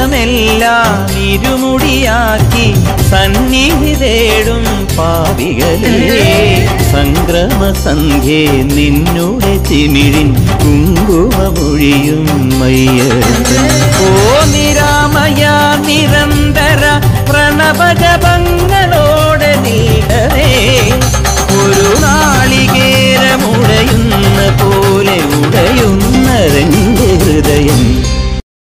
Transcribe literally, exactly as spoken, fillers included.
ജീവിതമെല്ലാം ഇരുമുടിയാക്കി സന്നിധി തേടും പാപികളെ സംക്രമസന്ധ്യേ നിന്നുടെ ചിമിഴിൻ കുങ്കുമമൊഴിയും മയ്യപ്പൻ. ഓ നിരാമയ നിരന്തര പ്രണവജപങ്ക